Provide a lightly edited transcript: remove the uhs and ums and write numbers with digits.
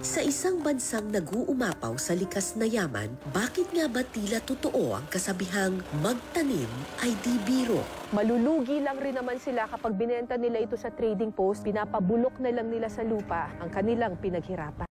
Sa isang bansang nag-uumapaw sa likas na yaman, bakit nga ba tila totoo ang kasabihang magtanim ay di biro? Malulugi lang rin naman sila kapag binenta nila ito sa trading post, pinapabulok na lang nila sa lupa ang kanilang pinaghirapan.